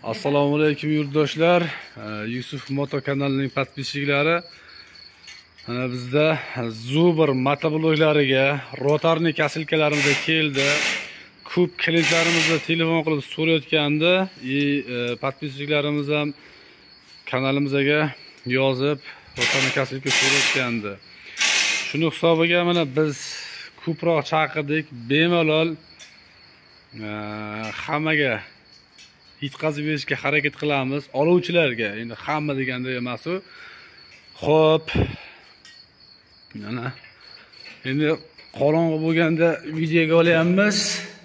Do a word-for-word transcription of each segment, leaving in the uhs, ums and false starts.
Assalomu alaykum yurtdoshlar. Yusuf Moto kanalining podpischiklari. Mana bizda Zubr motobloglarga rotarni kasilkalarimiz keldi. Ko'p klientlarimizga telefon qilib so'rayotgandi. Podpischilarimiz ham kanalimizga yozib rotarni kasilka so'rayotgandi. Shuni hisobiga mana biz ko'proq chaqirdik. Bemalol hammaga yetkazib berishga harakat qilamiz. Oluvchilarga, endi hamma deganda emas u. Xo'p. Mana endi qorong'i bo'lganda videoga olyapmiz.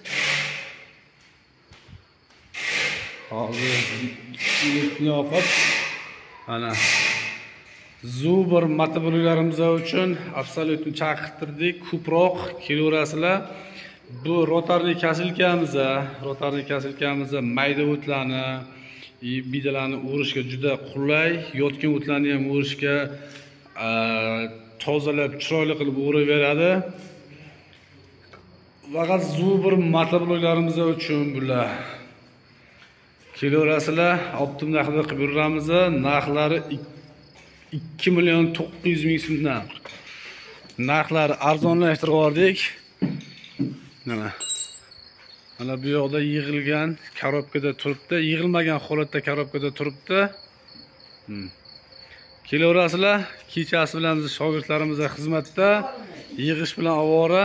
Hozir yoqib mana Zubr motobloglarimiz uchun absolyutni chaqirtirdik. Ko'proq kelaverasizlar. Bu rotarli kasilkamiz, rotarli kasilkamiz mayda o'tlarni, bidalarni o'rishga juda qulay, yotgan o'tlarni ham o'rishga tozalab, chiroyli qilib o'rib beradi. Faqat Zubr motobloglarimiz uchun bular. Kelaverasizlar, optim narxda qilib beramiz. Narxlari ikki million to'qqiz yuz ming so'mdan. Narxlari arzonlashtirib yubordik. Mana mana bu yoqda yig'ilgan korobkada turibdi, yig'ilmagan holatda korobkada turibdi. Kelaverasizlar, kechasi bilan biz shogirdlarimiz xizmatda, yig'ish bilan avvora.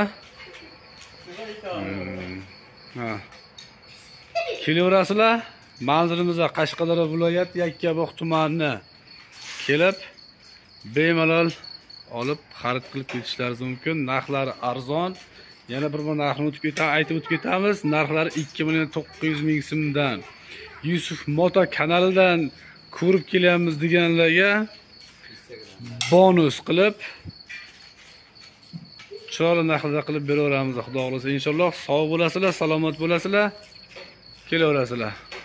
Ha. Kelaverasizlar, manzilimiz Qashqadaryo viloyati Yakkabog' tumani kelib, bemalol olib xarid qilib ketishlaringiz mumkin. Narxlari arzon. Yana bir bor narxni o'tib ketamiz, aytib o'tib ketamiz. Narxlari ikki million to'qqiz yuz ming so'mdan. Yusuf Moto kanalidan ko'rib kelyapmiz deganlarga bonus qilib chiroyli narxlarda qilib beraveramiz. Xudo xolasa inshaalloh sog' bo'lasizlar, salomat bo'lasizlar. Kelaverasizlar.